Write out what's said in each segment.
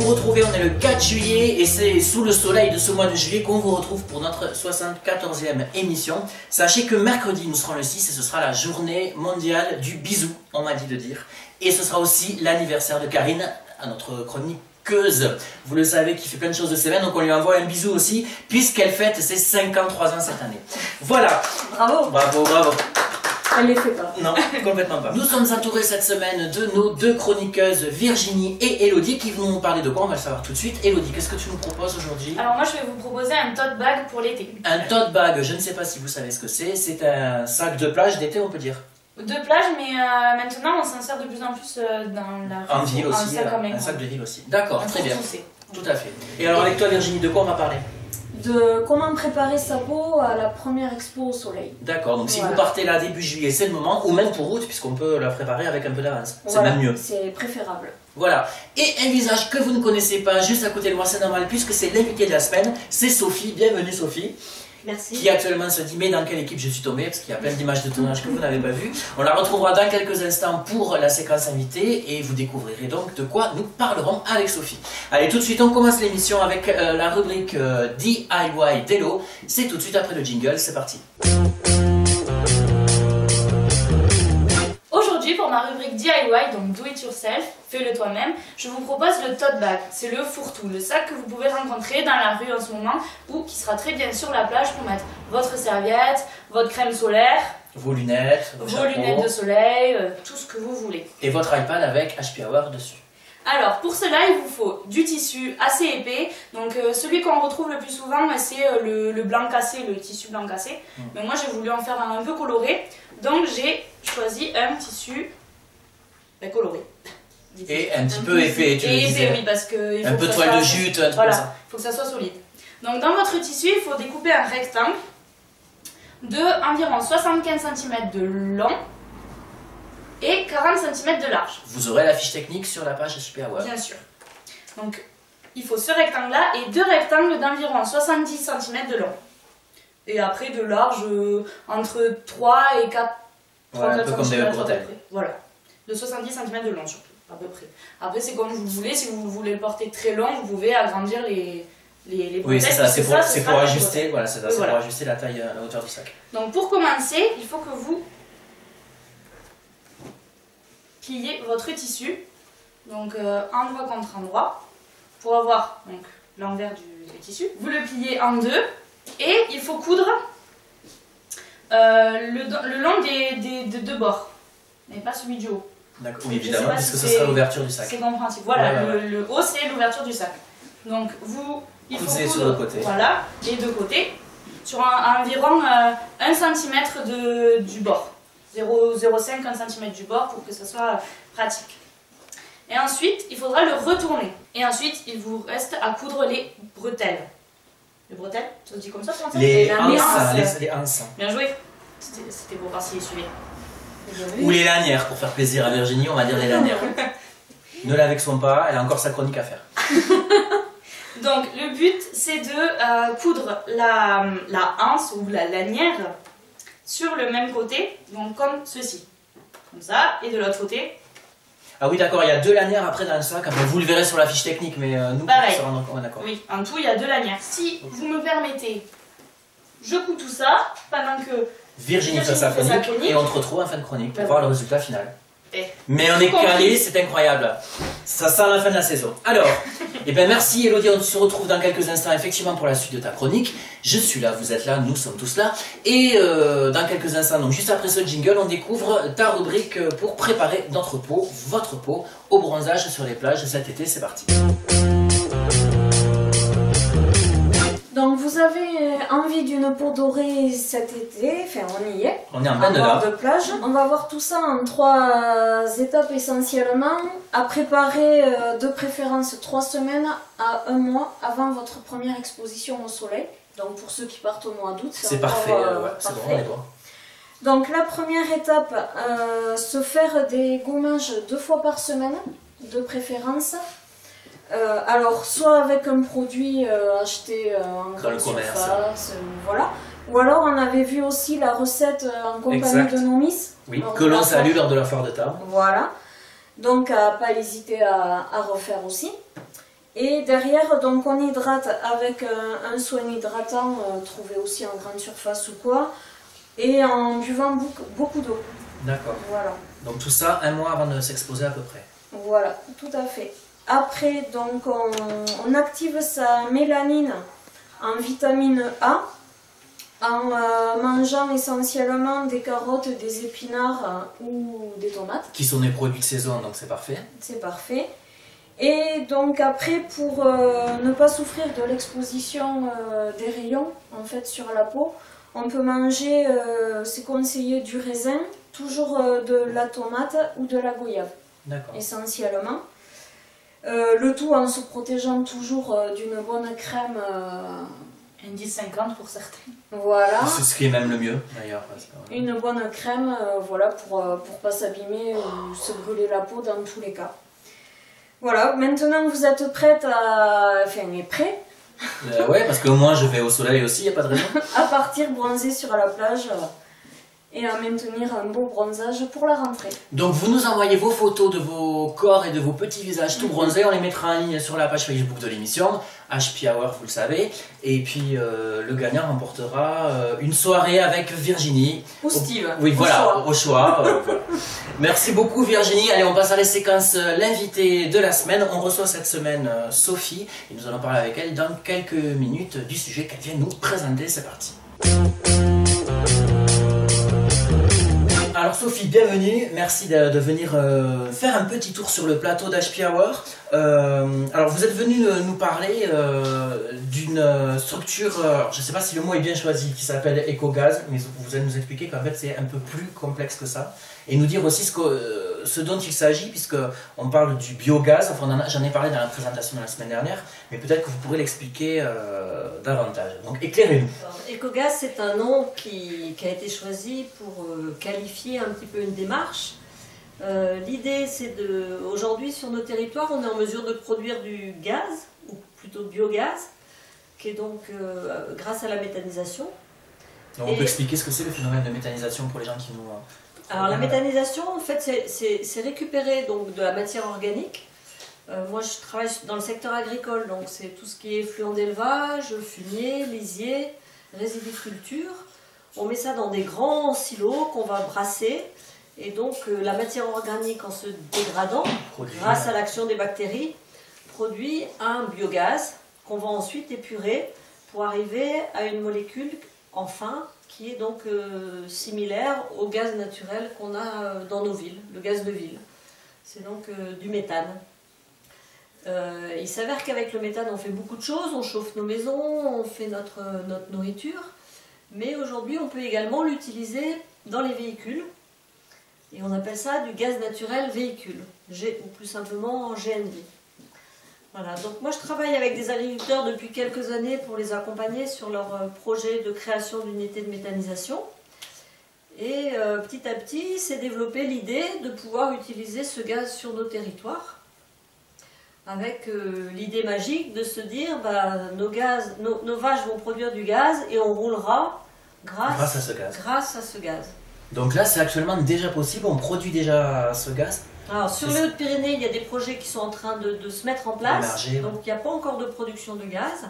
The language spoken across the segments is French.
vous retrouver, on est le 4 juillet et c'est sous le soleil de ce mois de juillet qu'on vous retrouve pour notre 74e émission. Sachez que mercredi nous serons le 6 et ce sera la journée mondiale du bisou, on m'a dit de dire. Et ce sera aussi l'anniversaire de Karine, à notre chroniqueuse. Vous le savez, qui fait plein de choses de semaine, donc on lui envoie un bisou aussi, puisqu'elle fête ses 53 ans cette année. Voilà. Bravo. Bravo, bravo. Elle les fait pas. Non, complètement pas. Nous sommes entourés cette semaine de nos deux chroniqueuses, Virginie et Elodie, qui vont nous parler de quoi? On va le savoir tout de suite. Elodie, qu'est-ce que tu nous proposes aujourd'hui? Alors moi je vais vous proposer un tote bag pour l'été. Un tote bag, je ne sais pas si vous savez ce que c'est. C'est un sac de plage d'été, on peut dire. De plage, mais maintenant on s'en sert de plus en plus dans la En ville aussi, un sac de ville aussi. D'accord, très bien. Tout à fait. Et alors avec toi Virginie, de quoi on va parler? De comment préparer sa peau à la première expo au soleil. D'accord, donc si voilà. vous partez là début juillet, c'est le moment, ou même pour août, puisqu'on peut la préparer avec un peu d'avance. C'est Voilà, même mieux. c'est préférable. Voilà. Et un visage que vous ne connaissez pas, juste à côté de moi, c'est normal, puisque c'est l'invité de la semaine, c'est Sophie. Bienvenue Sophie. Merci. Qui actuellement se dit mais dans quelle équipe je suis tombée, parce qu'il y a plein d'images de tournage que vous n'avez pas vues. On la retrouvera dans quelques instants pour la séquence invitée et vous découvrirez donc de quoi nous parlerons avec Sophie. Allez, tout de suite on commence l'émission avec la rubrique DIY d'Elo. C'est tout de suite après le jingle, c'est parti. Aujourd'hui pour ma rubrique DIY, donc Do It Yourself, fais-le toi-même, je vous propose le tote bag. C'est le fourre-tout, le sac que vous pouvez rencontrer dans la rue en ce moment ou qui sera très bien sur la plage pour mettre votre serviette, votre crème solaire, vos lunettes, vos lunettes de soleil, tout ce que vous voulez. Et votre iPad avec HP Hour dessus. Alors pour cela il vous faut du tissu assez épais, donc celui qu'on retrouve le plus souvent c'est le blanc cassé, le tissu blanc cassé, mais moi j'ai voulu en faire un peu coloré, donc j'ai choisi un tissu coloré. Et un petit peu épais, tu le disais. Oui, parce que il faut un peu toile de jute, un truc voilà, comme ça. il faut que ça soit solide. Donc dans votre tissu il faut découper un rectangle de environ 75 cm de long et 40 cm de large. Vous aurez la fiche technique sur la page HP Hour. Bien sûr. Donc, il faut ce rectangle-là et deux rectangles d'environ 70 cm de long. Et après de large, entre 3 et 4 Ouais, un peu comme des bretelles. Voilà. De 70 cm de long surtout, à peu près. Après, c'est comme vous voulez. Si vous voulez le porter très long, vous pouvez agrandir les bretelles. Oui, c'est ça. C'est pour ajuster, voilà, c'est ça, voilà. pour ajuster la taille, la hauteur du sac. Donc, pour commencer, il faut que vous pliez votre tissu, donc endroit contre endroit, pour avoir l'envers du tissu. Vous le pliez en deux et il faut coudre le long des deux bords, mais pas celui du haut. D'accord, oui, évidemment, puisque ce sera l'ouverture du sac. C'est compréhensible. Voilà, ouais. le haut c'est l'ouverture du sac. Donc il faut coudre sur le côté. Voilà, les deux côtés, sur environ 1 cm du bord. 0,05 1 cm du bord pour que ça soit pratique. Et ensuite, il faudra le retourner. Et ensuite, il vous reste à coudre les bretelles. Les bretelles, ça se dit comme ça français? Les anses. Bien joué. C'était pour voir s'il suivait. Ou les lanières, pour faire plaisir à Virginie, on va dire les lanières. Ne la vexons pas, elle a encore sa chronique à faire. Donc, le but, c'est de coudre la anse ou la lanière sur le même côté, donc comme ceci. Comme ça, et de l'autre côté. Ah oui, d'accord, il y a deux lanières après dans le sac. Après, vous le verrez sur la fiche technique, mais nous, pareil. On est d'accord. Oui, en tout, il y a deux lanières. Si vous me permettez, je couds tout ça pendant que Virginie fait sa chronique et on se retrouve en fin de chronique pour voir le résultat final. Mais on est calé, c'est incroyable. Ça sent la fin de la saison. Alors, eh bien merci Elodie, on se retrouve dans quelques instants effectivement pour la suite de ta chronique. Je suis là, vous êtes là, nous sommes tous là. Et dans quelques instants, donc juste après ce jingle, on découvre ta rubrique pour préparer notre peau, votre peau, au bronzage sur les plages cet été. C'est parti. Donc vous avez envie d'une peau dorée cet été, enfin on y est. On est en plein dedans. De plage. On va voir tout ça en 3 étapes essentiellement. À préparer de préférence 3 semaines à 1 mois avant votre première exposition au soleil. Donc pour ceux qui partent au mois d'août, c'est parfait. Ouais, c'est vraiment les doigts. Donc la première étape, se faire des gommages 2 fois par semaine, de préférence. Alors soit avec un produit acheté en grande surface, voilà. Ou alors on avait vu aussi la recette en compagnie de Nomis. Oui, que l'on salue lors de la foire de table. Voilà. Donc à pas hésiter à refaire aussi. Et derrière, donc on hydrate avec un soin hydratant trouvé aussi en grande surface ou quoi, et en buvant beaucoup d'eau. D'accord. Voilà. Donc tout ça 1 mois avant de s'exposer à peu près. Voilà, tout à fait. Après, donc on active sa mélanine en vitamine A en mangeant essentiellement des carottes, des épinards ou des tomates. Qui sont des produits de saison, donc c'est parfait. C'est parfait. Et donc après, pour ne pas souffrir de l'exposition des rayons en fait sur la peau, on peut manger, c'est conseillé, du raisin, toujours de la tomate ou de la goyave, essentiellement. Le tout en se protégeant toujours d'une bonne crème. Indice 50 pour certains. Voilà. C'est ce qui est même le mieux d'ailleurs. Une bonne crème, voilà, pour pas s'abîmer ou se brûler la peau dans tous les cas. Voilà, maintenant que vous êtes prête à... Enfin, prêt. Ouais, parce que moi je vais au soleil aussi, il n'y a pas de raison. À partir bronzer sur la plage et à maintenir un beau bronzage pour la rentrée. Donc vous nous envoyez vos photos de vos corps et de vos petits visages tout bronzés, on les mettra en ligne sur la page Facebook de l'émission, HP Hour, vous le savez, et puis le gagnant remportera une soirée avec Virginie. Ou Steve. Oui, voilà, au choix. Voilà. Merci beaucoup Virginie. Allez, on passe à la séquence l'invité de la semaine. On reçoit cette semaine Sophie et nous allons parler avec elle dans quelques minutes du sujet qu'elle vient nous présenter. C'est parti. Alors Sophie, bienvenue, merci de venir faire un petit tour sur le plateau d'HP Hour. Alors vous êtes venu nous parler d'une structure, je ne sais pas si le mot est bien choisi, qui s'appelle EcoGaz, mais vous allez nous expliquer qu'en fait c'est un peu plus complexe que ça. Et nous dire aussi ce dont il s'agit, puisqu'on parle du biogaz, enfin j'en ai parlé dans la présentation de la semaine dernière, mais peut-être que vous pourrez l'expliquer davantage. Donc éclairez-nous. EcoGaz, c'est un nom qui a été choisi pour qualifier un petit peu une démarche. L'idée, c'est aujourd'hui sur nos territoires, on est en mesure de produire du gaz, ou plutôt biogaz, qui est donc grâce à la méthanisation. Donc on peut expliquer ce que c'est le phénomène de méthanisation pour les gens qui nous... Alors la méthanisation, en fait, c'est récupérer donc, de la matière organique. Moi, je travaille dans le secteur agricole, donc c'est tout ce qui est effluent d'élevage, fumier, lisier, résidiculture. On met ça dans des grands silos qu'on va brasser. Et donc la matière organique, en se dégradant, grâce à l'action des bactéries, produit un biogaz qu'on va ensuite épurer pour arriver à une molécule enfin qui est donc similaire au gaz naturel qu'on a dans nos villes, le gaz de ville. C'est donc du méthane. Il s'avère qu'avec le méthane, on fait beaucoup de choses, on chauffe nos maisons, on fait notre nourriture, mais aujourd'hui, on peut également l'utiliser dans les véhicules, et on appelle ça du gaz naturel véhicule, ou plus simplement GNV. Voilà, donc moi je travaille avec des agriculteurs depuis quelques années pour les accompagner sur leur projet de création d'unités de méthanisation. Et petit à petit, s'est développée l'idée de pouvoir utiliser ce gaz sur nos territoires, avec l'idée magique de se dire nos vaches vont produire du gaz et on roulera grâce à ce gaz. Donc là, c'est actuellement déjà possible, on produit déjà ce gaz. Alors sur les Hautes-Pyrénées, il y a des projets qui sont en train de se mettre en place, émerger, donc il n'y a pas encore de production de gaz.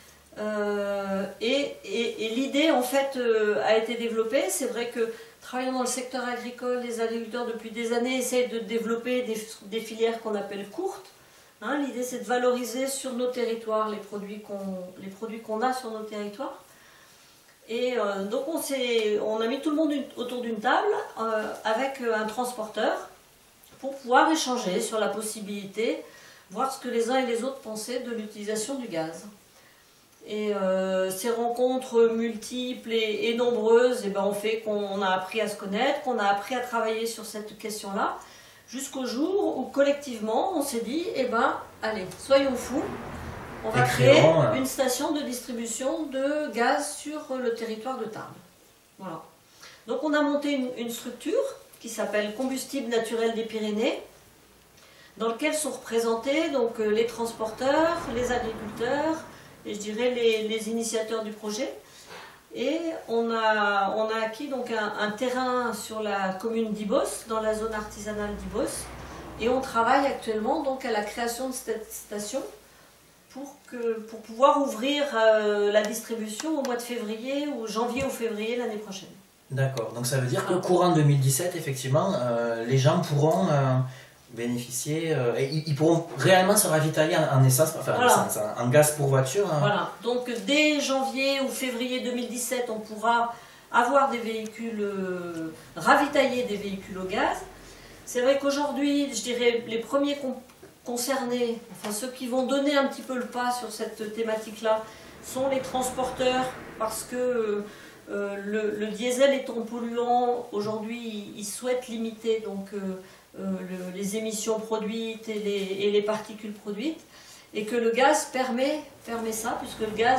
Et l'idée en fait a été développée. C'est vrai que travaillant dans le secteur agricole, les agriculteurs depuis des années essayent de développer des filières qu'on appelle courtes. Hein, l'idée c'est de valoriser sur nos territoires les produits qu'on a sur nos territoires. Et donc on a mis tout le monde autour d'une table avec un transporteur pour pouvoir échanger sur la possibilité, voir ce que les uns et les autres pensaient de l'utilisation du gaz. Et ces rencontres multiples et nombreuses, ont fait qu'on a appris à se connaître, qu'on a appris à travailler sur cette question-là, jusqu'au jour où collectivement on s'est dit, allez, soyons fous, on va créer une station de distribution de gaz sur le territoire de Tarbes. Voilà. Donc on a monté une structure qui s'appelle Combustible Naturel des Pyrénées, dans lequel sont représentés donc, les transporteurs, les agriculteurs, et je dirais les initiateurs du projet. Et on a acquis donc un terrain sur la commune d'Ibos, dans la zone artisanale d'Ibos, et on travaille actuellement donc à la création de cette station pour pouvoir ouvrir la distribution au mois de février, ou janvier ou février l'année prochaine. D'accord, donc ça veut dire que courant 2017, effectivement, les gens pourront bénéficier, et ils pourront réellement se ravitailler en essence, enfin voilà. En gaz pour voiture. Voilà, donc dès janvier ou février 2017, on pourra avoir des véhicules, ravitailler des véhicules au gaz. C'est vrai qu'aujourd'hui, je dirais, les premiers concernés, enfin ceux qui vont donner un petit peu le pas sur cette thématique-là, sont les transporteurs, parce que le diesel étant polluant, aujourd'hui, ils souhaitent limiter donc, les émissions produites et les particules produites, et que le gaz permet ça, puisque le gaz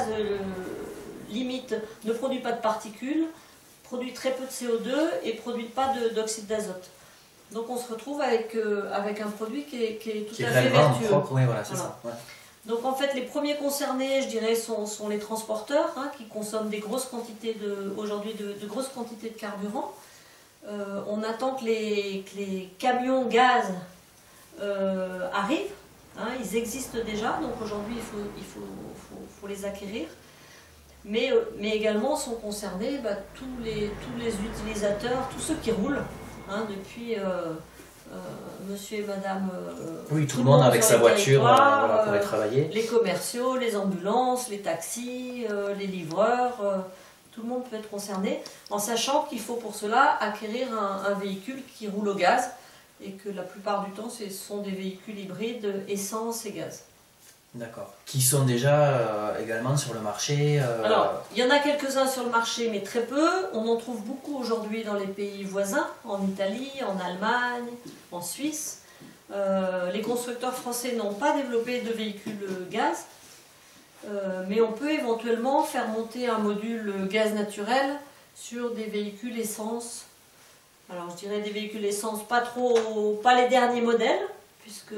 limite, ne produit pas de particules, produit très peu de CO2 et ne produit pas d'oxyde d'azote. Donc on se retrouve avec un produit qui est tout à fait vertueux. Propre, oui, voilà, c'est ça. Ouais. Donc en fait les premiers concernés, je dirais, sont les transporteurs, hein, qui consomment des grosses quantités aujourd'hui de grosses quantités de carburant. On attend que les camions gaz arrivent. Hein, ils existent déjà, donc aujourd'hui il faut les acquérir. Mais également sont concernés tous les utilisateurs, tous ceux qui roulent, hein, depuis monsieur et madame. Oui, tout le monde avec sa voiture pour aller travailler. Les commerciaux, les ambulances, les taxis, les livreurs, tout le monde peut être concerné, en sachant qu'il faut pour cela acquérir un véhicule qui roule au gaz, et que la plupart du temps ce sont des véhicules hybrides essence et gaz. D'accord. Qui sont déjà également sur le marché Alors, il y en a quelques-uns sur le marché, mais très peu. On en trouve beaucoup aujourd'hui dans les pays voisins, en Italie, en Allemagne, en Suisse. Les constructeurs français n'ont pas développé de véhicules gaz, mais on peut éventuellement faire monter un module gaz naturel sur des véhicules essence. Alors, je dirais des véhicules essence pas les derniers modèles, puisque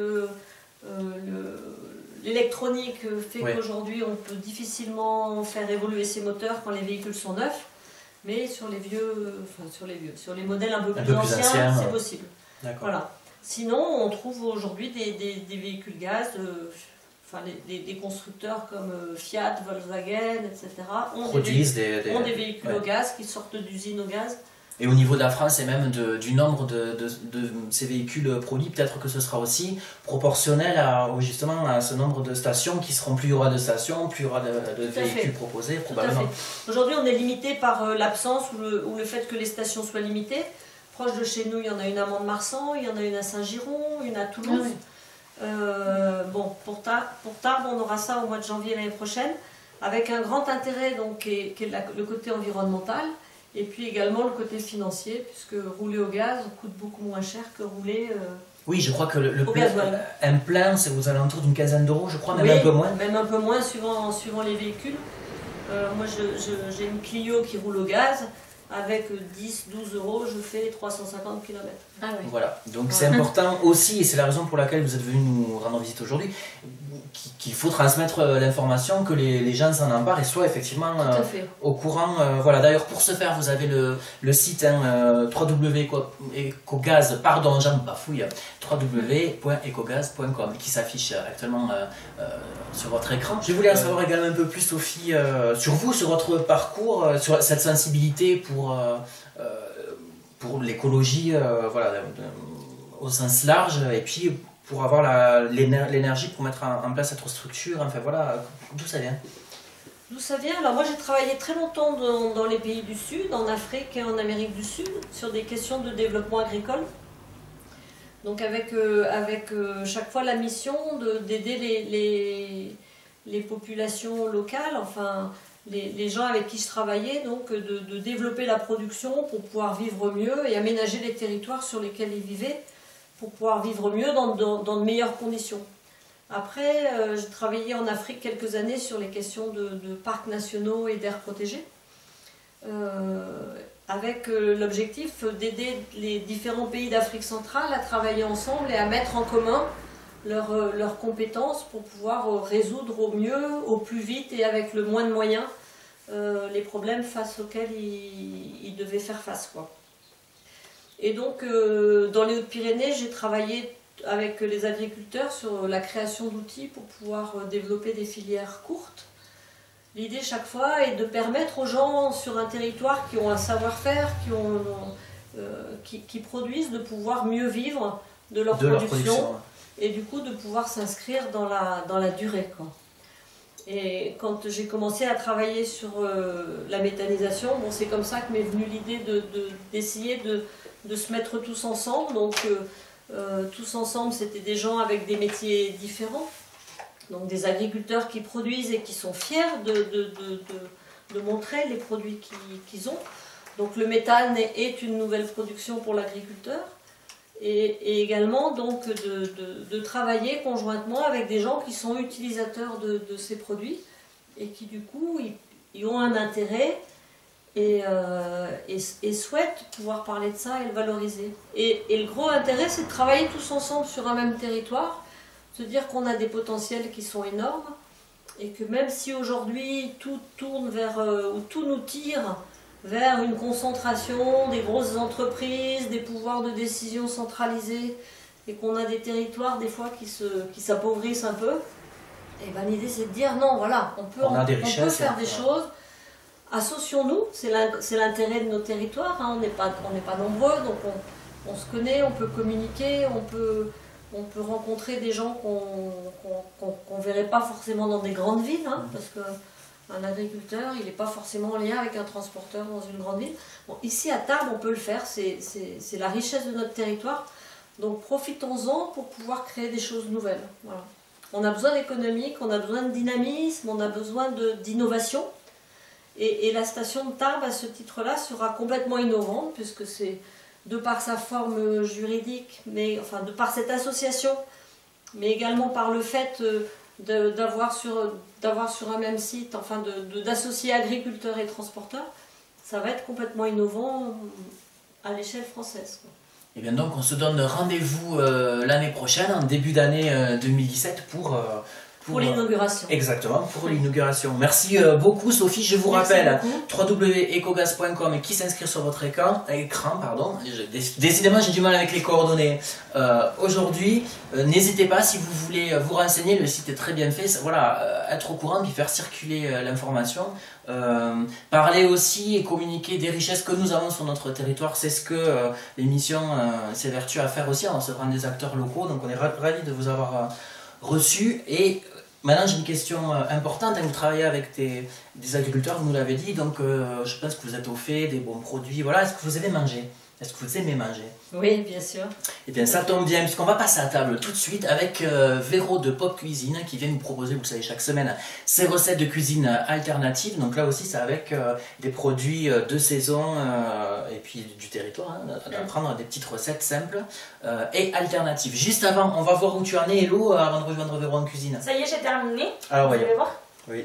l'électronique fait qu'aujourd'hui on peut difficilement faire évoluer ces moteurs quand les véhicules sont neufs, mais sur les modèles un peu plus anciens, c'est possible. Voilà. Sinon, on trouve aujourd'hui des véhicules gaz, des constructeurs comme Fiat, Volkswagen, etc. ont des véhicules au gaz qui sortent d'usines au gaz. Et au niveau de la France et même du nombre de ces véhicules produits, peut-être que ce sera aussi proportionnel justement à ce nombre de stations qui seront, plus il y aura de stations, plus il y aura de véhicules proposés, probablement. Aujourd'hui, on est limité par l'absence ou le fait que les stations soient limitées. Proche de chez nous, il y en a une à Mont-de-Marsan, il y en a une à Saint-Giron, une à Toulouse. Bon, pour Tarbes, on aura ça au mois de janvier l'année prochaine, avec un grand intérêt donc, qui est le côté environnemental. Et puis également le côté financier, puisque rouler au gaz coûte beaucoup moins cher que rouler oui, je crois que un plein, c'est aux alentours d'une quinzaine d'euros, je crois, même un peu moins. Même un peu moins suivant les véhicules. Moi, j'ai une Clio qui roule au gaz. Avec 10-12 euros, je fais 350 km. Ah oui. Voilà, donc c'est important aussi, et c'est la raison pour laquelle vous êtes venu nous rendre visite aujourd'hui, qu'il faut transmettre l'information, que les gens s'en emparent et soient effectivement au courant. Voilà, d'ailleurs pour ce faire, vous avez le site www.ecogaz, pardon, j'en bafouille, www.ecogaz.com qui s'affiche actuellement sur votre écran. Je voulais en savoir également un peu plus, Sophie, sur vous, sur votre parcours, sur cette sensibilité pour l'écologie, voilà, au sens large, et puis pour avoir l'énergie pour mettre en place cette structure, enfin voilà, d'où ça vient? D'où ça vient? Alors moi j'ai travaillé très longtemps dans les pays du Sud, en Afrique et en Amérique du Sud, sur des questions de développement agricole. Donc avec chaque fois la mission d'aider les populations locales, enfin les gens avec qui je travaillais, donc de développer la production pour pouvoir vivre mieux et aménager les territoires sur lesquels ils vivaient pour pouvoir vivre mieux dans de meilleures conditions. Après, j'ai travaillé en Afrique quelques années sur les questions de parcs nationaux et d'aires protégées, avec l'objectif d'aider les différents pays d'Afrique centrale à travailler ensemble et à mettre en commun leurs compétences pour pouvoir résoudre au mieux, au plus vite et avec le moins de moyens les problèmes face auxquels ils devaient faire face, quoi. Et donc dans les Hautes-Pyrénées, j'ai travaillé avec les agriculteurs sur la création d'outils pour pouvoir développer des filières courtes. L'idée chaque fois est de permettre aux gens sur un territoire qui ont un savoir-faire, qui produisent, de pouvoir mieux vivre de leur production et du coup de pouvoir s'inscrire dans la durée, quoi. Et quand j'ai commencé à travailler sur la méthanisation, bon, c'est comme ça que m'est venue l'idée d'essayer de se mettre tous ensemble. Donc tous ensemble, c'était des gens avec des métiers différents. Donc des agriculteurs qui produisent et qui sont fiers de montrer les produits qu'ils ont. Donc le méthane est une nouvelle production pour l'agriculteur. Et également donc de travailler conjointement avec des gens qui sont utilisateurs de ces produits et qui du coup ils ont un intérêt et souhaitent pouvoir parler de ça et le valoriser. Et le gros intérêt, c'est de travailler tous ensemble sur un même territoire, se dire qu'on a des potentiels qui sont énormes et que même si aujourd'hui tout tourne vers, ou tout nous tire vers une concentration des grosses entreprises, des pouvoirs de décision centralisés et qu'on a des territoires des fois qui s'appauvrissent un peu, et ben l'idée c'est de dire non, voilà, on peut faire des choses. Associons-nous, c'est l'intérêt de nos territoires, hein, on n'est pas nombreux, donc on se connaît, on peut communiquer, on peut rencontrer des gens qu'on ne verrait pas forcément dans des grandes villes, hein, parce qu'un agriculteur, il n'est pas forcément en lien avec un transporteur dans une grande ville. Bon, ici à Tarbes, on peut le faire, c'est la richesse de notre territoire, donc profitons-en pour pouvoir créer des choses nouvelles. Voilà. On a besoin d'économique, on a besoin de dynamisme, on a besoin d'innovation. Et la station de Tarbes, à ce titre-là, sera complètement innovante, puisque c'est, de par sa forme juridique, mais, enfin de par cette association, mais également par le fait d'avoir sur un même site, enfin d'associer agriculteurs et transporteurs, ça va être complètement innovant à l'échelle française, quoi. Et bien donc on se donne rendez-vous l'année prochaine, en début d'année 2017, pour l'inauguration. Exactement, pour l'inauguration. Merci beaucoup Sophie. Je vous rappelle www.ecogaz.com et qui s'inscrit sur votre écran. Décidément j'ai du mal avec les coordonnées aujourd'hui. N'hésitez pas si vous voulez vous renseigner, le site est très bien fait. Voilà, être au courant puis faire circuler l'information. Parler aussi et communiquer des richesses que nous avons sur notre territoire. C'est ce que l'émission s'évertue à faire aussi en recevant des acteurs locaux. Donc on est ravis de vous avoir reçu. Et maintenant j'ai une question importante. Vous travaillez avec des agriculteurs, vous nous l'avez dit, donc je pense que vous êtes au fait des bons produits. Voilà, est-ce que vous aimez manger? Est-ce que vous aimez manger? Oui, bien sûr. Eh bien ça tombe bien, puisqu'on va passer à table tout de suite avec Véro de Pop Cuisine qui vient nous proposer, vous le savez, chaque semaine, ses recettes de cuisine alternative. Donc là aussi c'est avec des produits de saison et puis du territoire, hein, d'apprendre des petites recettes simples et alternatives. Juste avant, on va voir où tu en es, Hello, avant de rejoindre Véro en cuisine. Ça y est, j'ai terminé. Alors voyons. Vous voulez voir? Oui.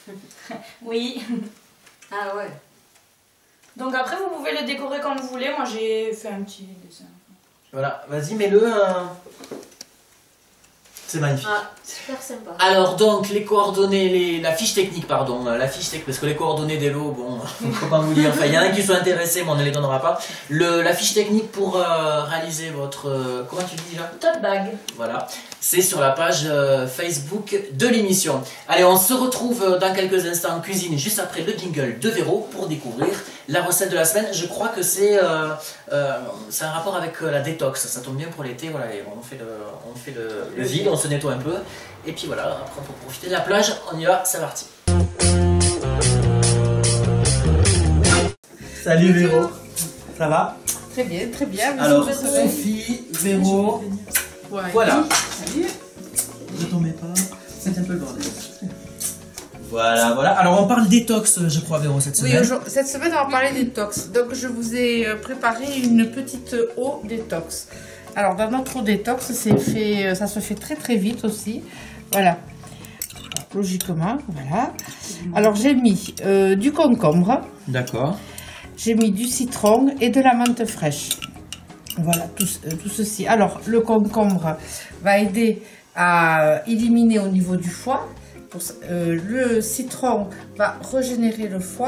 Oui. Ah ouais. Donc après vous pouvez le décorer comme vous voulez, moi j'ai fait un petit dessin. Voilà, vas-y mets-le. C'est magnifique. Ah, super sympa. Alors donc les coordonnées, la fiche technique pardon, parce que les coordonnées d'Hello, bon, comment vous dire, enfin il y en a qui sont intéressés mais on ne les donnera pas. La fiche technique pour réaliser votre, comment tu dis déjà? Tote bag. Voilà, c'est sur la page Facebook de l'émission. Allez, on se retrouve dans quelques instants en cuisine, juste après le jingle de Véro pour découvrir la recette de la semaine. Je crois que c'est un rapport avec la détox, ça tombe bien pour l'été, voilà, et on fait le vide, on se nettoie un peu, et puis voilà, après pour profiter de la plage, on y va, c'est parti. Salut Véro, ça va? Très bien, très bien. Alors Sophie, Véro, ouais. Voilà. Salut. Ne tombez pas, c'est un peu le bordel. Voilà, voilà. Alors on parle détox, je crois, Véro, cette semaine. Oui, cette semaine on va parler détox. Donc je vous ai préparé une petite eau détox. Alors dans notre eau détox, ça se fait très très vite aussi. Voilà. Logiquement, voilà. Alors j'ai mis du concombre. D'accord. J'ai mis du citron et de la menthe fraîche. Voilà, tout ceci. Alors le concombre va aider à éliminer au niveau du foie. Le citron va régénérer le foie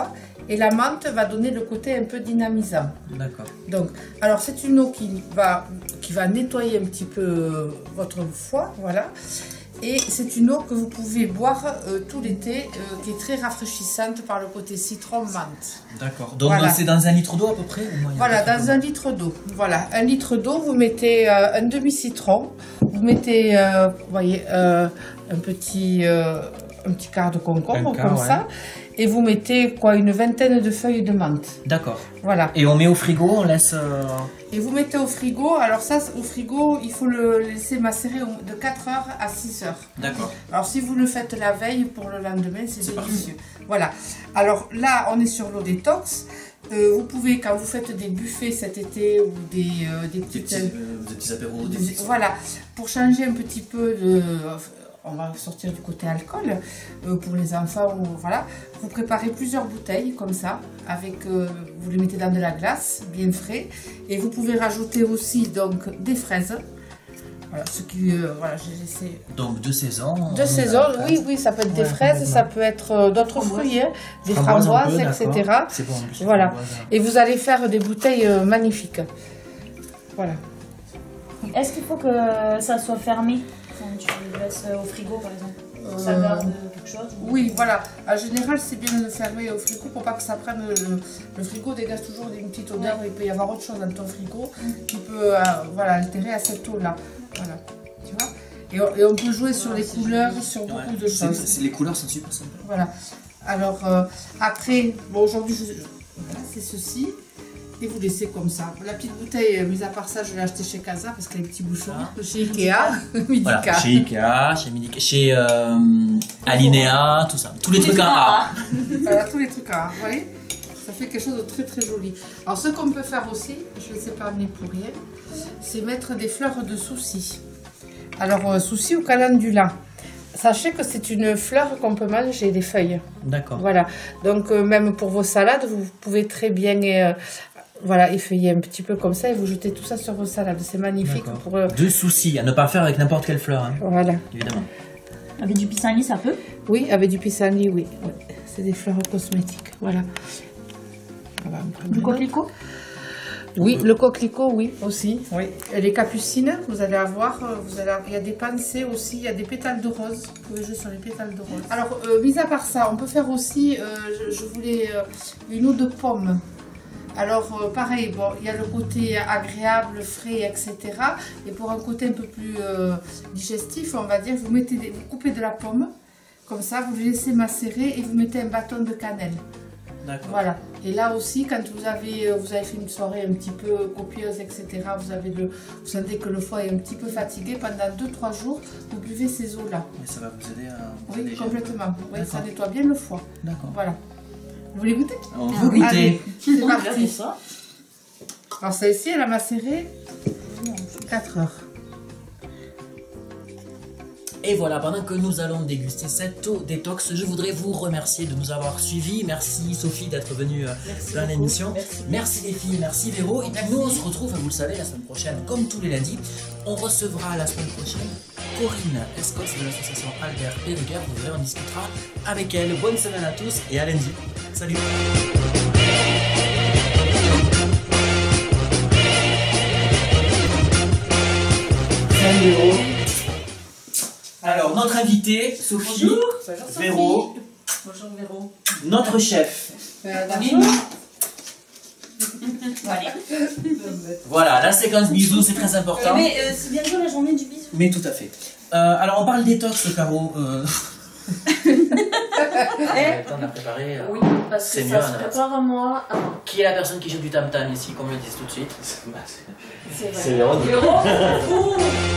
et la menthe va donner le côté un peu dynamisant. D'accord. Donc, alors c'est une eau qui va nettoyer un petit peu votre foie, voilà. Et c'est une eau que vous pouvez boire tout l'été, qui est très rafraîchissante par le côté citron-menthe. D'accord. Donc voilà. C'est dans 1 litre d'eau à peu près ou moins? Voilà, dans 1 litre d'eau. Voilà, 1 litre d'eau, vous mettez un demi-citron, vous mettez, vous voyez, un petit quart de concombre comme ça. Et vous mettez quoi, une vingtaine de feuilles de menthe. D'accord. Voilà. Et on met au frigo, on laisse... Et vous mettez au frigo. Alors ça, au frigo, il faut le laisser macérer de 4 heures à 6 heures. D'accord. Alors si vous le faites la veille, pour le lendemain, c'est délicieux. Voilà. Alors là, on est sur l'eau détox. Vous pouvez, quand vous faites des buffets cet été ou des petits apéros. Voilà. Pour changer un petit peu de... On va sortir du côté alcool pour les enfants. Voilà. Vous préparez plusieurs bouteilles comme ça, avec vous les mettez dans de la glace, bien frais, et vous pouvez rajouter aussi donc des fraises. Voilà, ce qui voilà, j'ai laissé. Donc de saison. De saison, oui, ça peut être des fraises, ça peut être d'autres fruits, des framboises, etc. C'est bon. Voilà. Et vous allez faire des bouteilles magnifiques. Voilà. Est-ce qu'il faut que ça soit fermé? Quand tu le laisses au frigo par exemple, ça garde quelque chose? Oui, voilà. En général, c'est bien de le fermer au frigo pour pas que ça prenne. Le frigo dégage toujours une petite odeur. Il peut y avoir autre chose dans ton frigo qui peut voilà, altérer à cette eau-là. Voilà. Tu vois, et on peut jouer sur les couleurs, sur beaucoup de choses. Les couleurs sont super sympas. Voilà. Alors, après, bon, aujourd'hui, voilà, c'est ceci. Et vous laissez comme ça. La petite bouteille, mis à part ça, je l'ai achetée chez Casa parce qu'elle a les petits bouchons. Chez Ikea, Midika. Voilà, chez Ikea, chez Midika, chez Alinea, tout ça. Tous les trucs en A. Voilà, tous les trucs en A. Vous voyez, ça fait quelque chose de très très joli. Alors, ce qu'on peut faire aussi, je ne les ai pas amenés pour rien, c'est mettre des fleurs de souci. Alors, souci ou calendula. Sachez que c'est une fleur qu'on peut manger, les feuilles. D'accord. Voilà. Donc, même pour vos salades, vous pouvez très bien... voilà, effeuiller un petit peu comme ça et vous jetez tout ça sur vos salades. C'est magnifique. Pour, de soucis, à ne pas faire avec n'importe quelle fleur. Hein. Voilà. Évidemment. Avec du pissenlit, ça peut? Oui, avec du pissenlit, oui. C'est des fleurs cosmétiques. Voilà. Du coquelicot? Oui, le coquelicot, oui, aussi. Oui. Et les capucines, vous allez avoir, il y a des pensées aussi, il y a des pétales de rose. Vous pouvez jouer sur les pétales de rose. Alors, mis à part ça, on peut faire aussi, je voulais une eau de pomme. Alors, pareil, bon, il y a le côté agréable, frais, etc. Et pour un côté un peu plus digestif, on va dire, vous coupez de la pomme, comme ça, vous le laissez macérer et vous mettez un bâton de cannelle. D'accord. Voilà. Et là aussi, quand vous avez fait une soirée un petit peu copieuse, etc., vous sentez que le foie est un petit peu fatigué, pendant 2-3 jours, vous buvez ces eaux-là. Et ça va vous aider à... Oui, complètement. Oui, ça nettoie bien le foie. D'accord. Voilà. Vous voulez goûter? On veut goûter. Allez, c'est parti. Alors celle-ci, elle a macéré 4 heures. Et voilà, pendant que nous allons déguster cette eau détox, je voudrais vous remercier de nous avoir suivis. Merci Sophie d'être venue dans l'émission. Merci les filles, merci Véro. Et puis nous on se retrouve, vous le savez, la semaine prochaine, comme tous les lundis. On recevra la semaine prochaine Corinne Escos de l'association Albert Perruguer. Vous verrez, on discutera avec elle. Bonne semaine à tous et à lundi. Salut. Salut Véro. Alors, notre invité, Sophie, Véro. Bonjour Véro. Notre chef. Voilà, la séquence bisous, c'est très important. Mais c'est bientôt la journée du bisou. Mais tout à fait. Alors, on parle détox, Caro. Le temps de la préparer. Oui, parce que ça se prépare moi. Qui est la personne qui joue du tam-tam ici, qu'on me le dise tout de suite? C'est Véro.